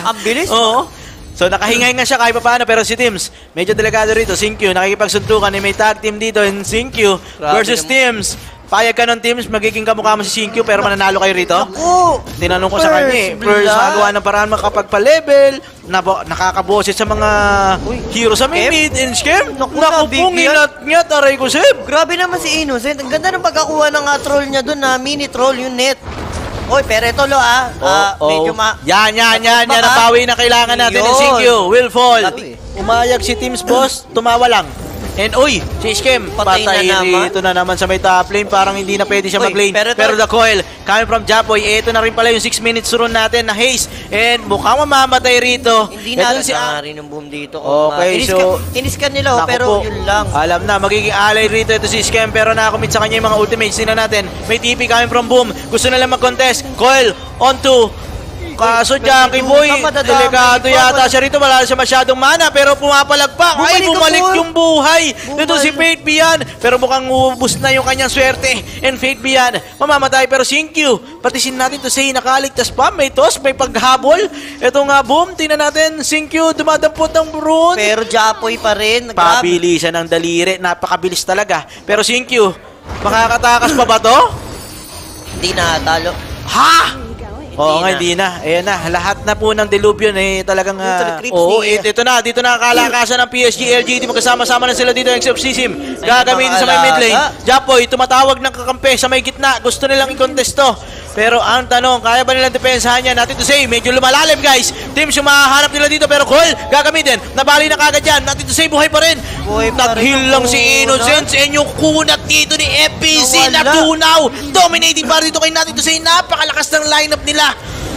Ang bilis. Oo. So nakahinga-hinga siya kahit paano, pero si Teams, medyo delikado rito. Syncue, nakikipagsuntukan, may tag team dito, and Syncue versus Teams. Payag ka ng Teams, magiging kamukha mo si Syncue, pero mananalo kayo rito. Ako! Tinanong ko sa kanya First, nagawa ng paraan makapagpa-level, nakakaboses sa mga hero sa may mid and scam. Naku po, ngilat-ngiat, aray ko, Seb. Grabe naman si Innocent. Ang ganda ng pagkakuha ng troll niya doon na mini troll yung net. Oy, pero ito lo medyo Yan ang bawi na kailangan natin ng Syncue. Will fall. Umayag si Teams boss, tumawa lang. And uy, si Scam, patay rito na naman sa may top lane. Parang hindi na pwede siya mag-lane. Pero the coil, coming from Japoy, ito na rin pala yung 6 minutes run natin na haste. And mukhang mamamatay rito. Hindi na rin yung boom dito. Okay, so iniskan nila, pero yun lang. Alam na, magiging ally rito ito si Scam, pero nakakomit sa kanya yung mga ultimates. Tingnan natin, may TP coming from Boom. Gusto na lang mag-contest. Coil, onto. Kaso Jackie Boy, delikado yata siya rito. Wala siya masyadong mana, pero pumapalagpak. Ay, bumalik yung buhay. Dito si Fate Bian, pero mukhang ubus na yung kanyang swerte. And Fate Bian, mamamatay. Pero Syncue, patisin natin to say nakaligtas pa. May toss, may paghabol. Ito nga, Boom, tingnan natin. Syncue, dumadampot ng rune. Pero Japoy pa rin. Pabilisan ng daliri. Napakabilis talaga. Pero Syncue, makakatakas pa ba to? Hindi na, talo. Ha? Oo nga, hindi na. Ayan na, lahat na po ng Deluvion talagang... dito na kalakasan ng PSG, LGD. Magkasama-sama na sila dito ng Sim. Gagamitin sa may mid lane. Japoy, tumatawag ng kakampi sa may gitna. Gusto nilang i-contest to. Pero ang tanong, kaya ba nilang depensahan niya? Natin to say, medyo lumalalim guys. Teams yung mahahanap nila dito, pero Cole, gagamitin. Nabali na kagad yan. Natin to say, buhay pa rin. Nag-heal lang si Innocence. And yung kunat dito ni FPC natunaw. Dominating pa dito kay natin to say, napakalakas ng lineup nila.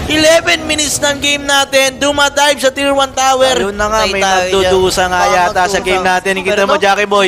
11 minutes ng game natin. Dumadive sa tier 1 tower. Ayun na nga, may nagdudusa nga yata sa game natin. Kita mo, Jackie Boy.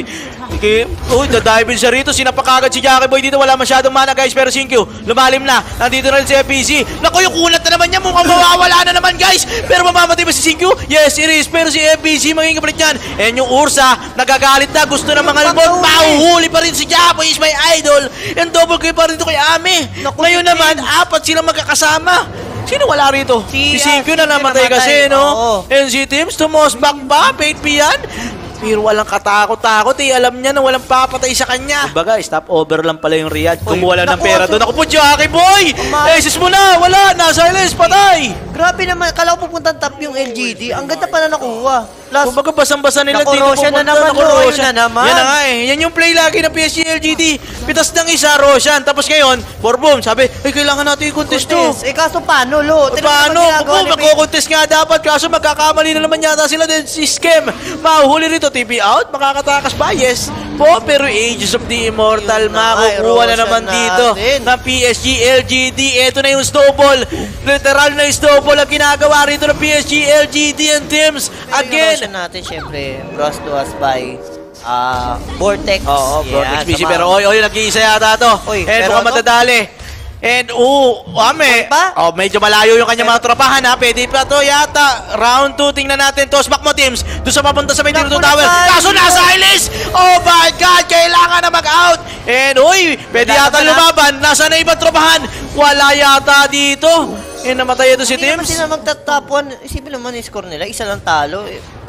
Uy, dadive siya rito. Sinapak agad si Jackie Boy dito. Wala masyadong mana guys. Pero Syncue, lumalim na. Nandito na rin si FPC. Naku, yung kunat na naman niya. Mukhang mawawala na naman guys. Pero mamamatay ba si Syncue? Yes, it is. Pero si FPC magiging kapalit yan. And yung Ursa, nagagalit na. Gusto na mga albon. Mahuhuli pa rin si Japoy. Is my idol. And double kill pa rin ito kay Ame. Ngayon naman, 4 silang magkakasama. Sino wala rito? Si Syncue na namatay kasi, no? And si Teams, tumosback pa. Fate Bian. Pero walang katakot-takot Alam niya na walang papatay sa kanya. Kumbaga, stop over lang pala yung Riyadh. Kumuha lang ng pera doon. Ako po, Jackie Boy! Esis mo na! Wala! Na-silence! Patay! Grabe naman. Kala ko pupuntang top yung LGD. Ang ganda pala nakuha. Kumbaga, basang-basa nila dito pupunta. Na naman. Yan na nga Yan yung play lagi ng PSG LGD. Pitas ng isa, Roshan. Tapos ngayon, for Boom, sabi, kailangan natin i-contest to. Kaso paano, lo? Paano? Magko-contest nga dapat. Kaso magkakamali na naman yata sila din si Scam. Mahuhuli rito. TP out. Makakatakas ba? Yes. Pero Ages of the Immortal, makukuha na naman dito ng PSG LGD. Ito na yung snowball. Literal na yung snowball ang ginagawa rito ng PSG LGD and Teams. Again, natin syempre brought to us by Vortex. Vortex PC. Pero nag-iisa yata to. Mukhang matadali. And Ame. Medyo malayo yung kanyang mga tropahan ha. Pwede pa to yata. Round 2, tingnan natin. Tossback mo Teams. Doon sa papunta sa may tier 2 tower. Kaso nasa Silas! Oh my God! Kailangan na mag-out. And pwede yata lumaban. Nasa na ibang tropahan. Wala yata dito. Namatay ito si Teams. Hindi naman sila magtatap 1. Isipin naman yung score nila. Isa lang talo.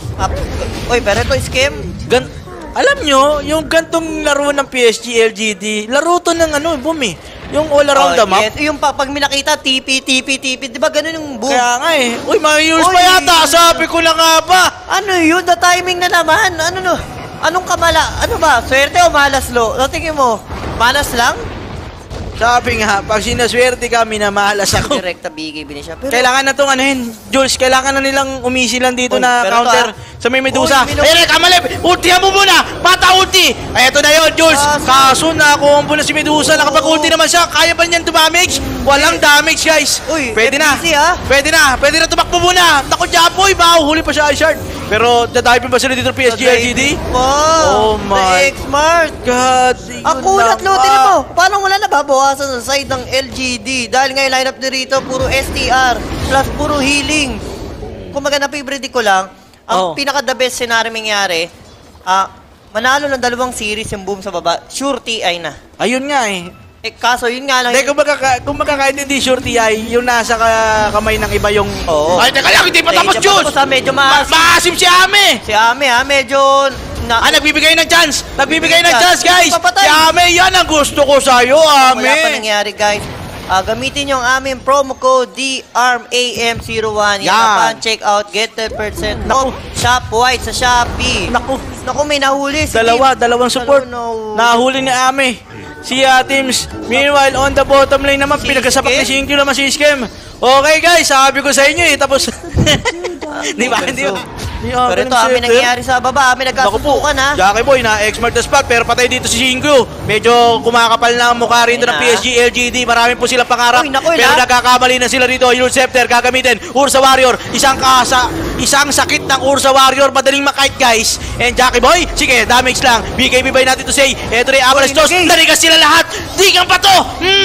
Pero ito Scam. Alam nyo, yung gantong laro ng PSG LGD, laro to ng Boom Yung all around the map. Yung pag may nakita, TP. Di ba ganun yung Boom? Kaya nga may use pa yata. Sabi ko na nga ba. Ano yun? The timing na naman. Anong kamala? Ano ba? Swerte o malas, lo? Tingin mo, malas lang? Sabi nga, pag sinaswerte ka, minamalas ako. Direkta bigay siya. Pero kailangan na itong Jules, kailangan na nilang umisi lang dito na counter sa may Medusa. Ayan, kamalip! Ultihan mo muna! Mata ulti! Ay, ito na yun, Jules! Kaso na combo na si Medusa. Nakapag-ulti naman siya. Kaya ba niyan damage? Walang damage, guys. Pwede na. Pwede na tumakbo muna. Naku, Japoy! Huli pa siya, Ishard. Pero dadive ba sila dito ng PSG LGD? Oh my God! Ako natlutin mo! Paano wala nababawasan sa side ng LGD? Dahil ngayon lineup nito puro STR plus puro healing. Kung maganda favorite ko lang, ang pinaka-the best scenario mangyari, manalo ng 2 series yung Boom sa baba, sure TI na. Ayun nga Kaso yun nga lang. Hindi, kumbaga kahit hindi sure TI, yung nasa kamay ng iba yung... Oo. Ay, teka lang, hindi pa tapos Jules! Medyo maasim si Ame! Si Ame medyo... nagbibigay ng chance! Nagbibigay ng chance, guys! Papatay. Si Ame, yan ang gusto ko sa'yo, Ame! Wala pa nangyari, guys. Gamitin yung aming promo code DARMAM01. Yan upon check out, get 10% off. Shop White sa Shopee. Naku, may nahuli. Dalawang support. Nahuli ni Ame. Si Teams. Meanwhile, on the bottom lane naman, pinagkasapak ni Shinkyu naman si Skem. Okay guys, sabi ko sa inyo tapos... Di ba? Pero ito, Ame nangyayari sa baba. Ame nagkasubukan ha. Jackie Boy, na-exmart na spot, pero patay dito si Shinkyu. Medyo kumakapal na ang mukha rito ng PSG, LGD. Marami po silang pangarap. Pero nagkakamali na sila rito. Yun Scepter, gagamitin. Ursa Warrior, isang sakit ng Ursa Warrior. Madaling makite guys. And Jackie Boy, sige, damage lang. BKB by natin to say. Eto rin, Avalanche Toss. Narigas sila lahat. Di kang pa to.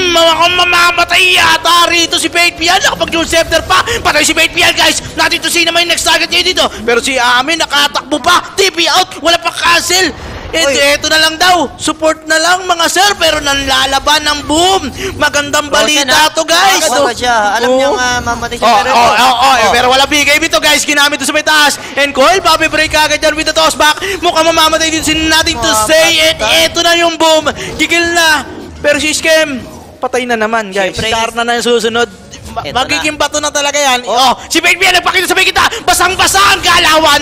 Mamamatay yata rito si Fate Pian. Nakapag Yun Scepter pa. Patay si Fate Pian guys. Natin to say naman yung next target niya dito. Pero si Ame nakatakbo pa. TP out. Wala pa cancel. Ito na lang daw. Support na lang mga sir. Pero nanlalaban ng boom. Magandang balita to guys. Alam niya nga mamatay siya. Pero wala BKB to guys. Ginamit to sa may taas. And Coil, Bobby break agad dyan with the toss back. Mukhang mamamatay din sin natin to say. And ito na yung boom. Gigil na. Pero si Skem, patay na naman guys. Star na yung susunod. Magiging bato na talaga yan. Si Fate Pian nagpakita sa may kita. Basang-basa ang galawan.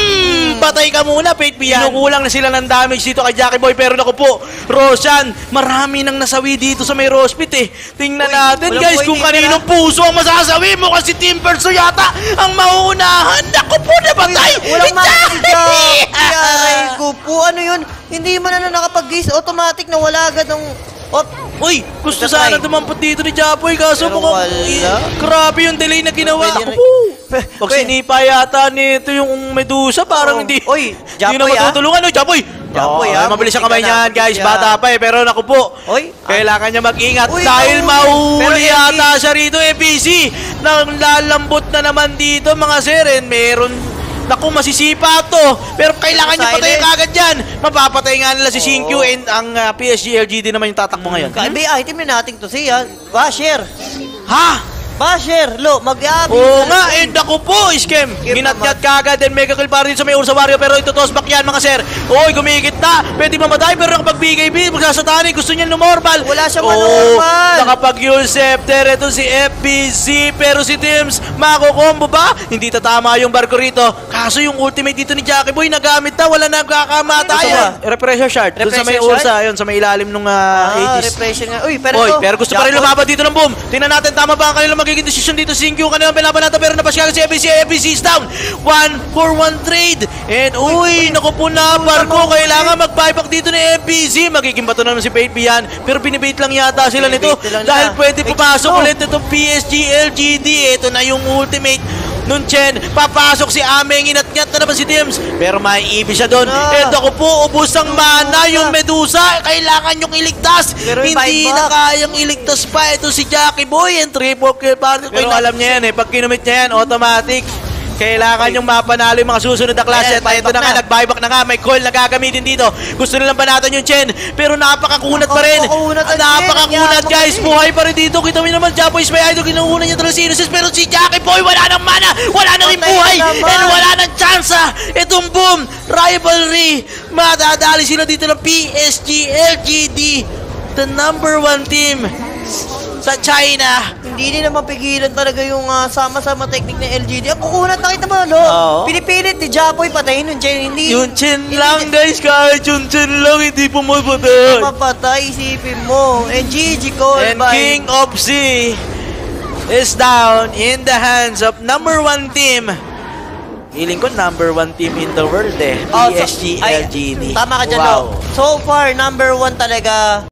Patay ka muna, Fate Pian. Kinukulang na sila ng damage dito kay Jackie Boy. Pero naku po, Roshan, marami nang nasawi dito sa may Rospit eh. Tingnan natin guys kung kaninong puso ang masasawi mo. Kasi Team Perso yata ang mauunahan. Naku po, napatay. Walang makikita. Aray ko po, ano yun? Hindi mo na nakapag-gaze. Automatic na wala agad ng... Uy, gusto sana dumampot dito ni Japoy kaso mukhang grabe yung delay na ginawa. Pag sinipa yata nito yung Medusa parang hindi na matutulungan. Japoy! Mabilis ang kamay niyan guys, bata pa pero naku po, kailangan niya mag-ingat dahil mahuli yata siya rito FBC. Nanglalambot na naman dito mga sir, and meron naku, masisipa to. Pero kailangan niya patayin agad yan. Mapapatay nga nila si Shinkyu and ang PSG LGD naman yung tatakbo ngayon. May item na natin to siya. Basher. Ha? Basher, mag-abi. Oo nga, and ako po, Skem. Ginat-ngat kagad, then mega kill para rin sa may Ursa Warrior, pero ito toss back yan mga sir. Oy, gumigit na. Pwede mamatay, pero nakapag BKB, magsasatani, gusto niya normal. Wala siya manormal. Nakapag-Yul Scepter, ito si FBC, pero si Teams, mako-combo ba? Hindi tatama yung barko rito. Kaso yung ultimate dito ni Jackie Boy, nagamit na, wala nagkakamatayan. Repressure shard, dun sa may Ursa, yun, sa may ilalim nung 80s. Repressure nga. Uy, pero gusto pa rin lumabad dito ng boom. Tingnan natin, tama ba ang kanilang magiging decision dito si Shinkyu, kanilang pinapanata pero napasyagan si FBC is down. 1-for-1 trade. And uy, naku po na barko, kailangan mag-buyback dito ni FBC. Magiging bato naman si Fate Pian, pero binibait lang yata sila nito dahil pwede pumasok ulit itong PSG LGD. Ito na yung ultimate nun Chen, papasok si Ame, inat-ngat na naman si Dims, pero may ibig siya doon. And ako po, ubos ang mana yung Medusa, kailangan yung iligtas, hindi na kayang iligtas pa ito si Jackie Boy, and triple kill party. Pero alam niya yan pag kinumit niya yan, automatic. Kailangan yung mapanalo yung mga susunod na klase. At ito na nga, nag-buyback na nga. May call na gagamitin dito. Gusto nilang banatan yung Chen. Pero napakakunat pa rin. Napakakunat guys. Buhay pa rin dito. Kita mo naman, Japoy is may idol. Kinuuna niya talaga si Innocence. Pero si Jackie Boy, wala nang mana. Wala nang rin buhay. And wala nang chance. Itong boom. Rivalry. Madadali sila dito ng PSG LGD. The #1 team sa China. Hindi din naman pigilan talaga yung sama-sama technique ng LGD. Ang kukunat, nakita mo, no? Pinipilit ni Japoy patayin yung Chen. Yung Chen lang, guys. Kahit yung Chen lang, hindi pumapatay. Mapatay, isipin mo. And GG call and King of Z is down in the hands of #1 team. Feeling ko #1 team in the world PSG LGD. Tama ka dyan, no? So far, #1 talaga.